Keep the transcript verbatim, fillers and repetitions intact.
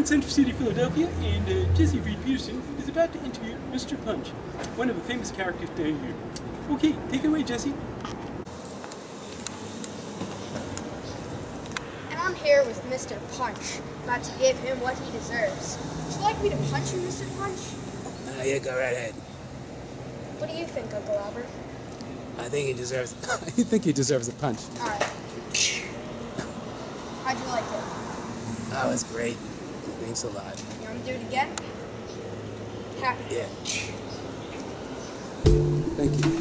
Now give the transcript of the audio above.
Central City, Philadelphia, and uh, Jesse Fried-Petersen is about to interview Mister Punch, one of the famous characters down here. Okay, take it away, Jesse. And I'm here with Mister Punch, about to give him what he deserves. Would you like me to punch you, Mister Punch? Uh, yeah, go right ahead. What do you think, Uncle Albert? I think he deserves. You think he deserves a punch? All right. How'd you like it? That was great. Thanks a lot. You want me to do it again? Happy. Yeah. Thank you.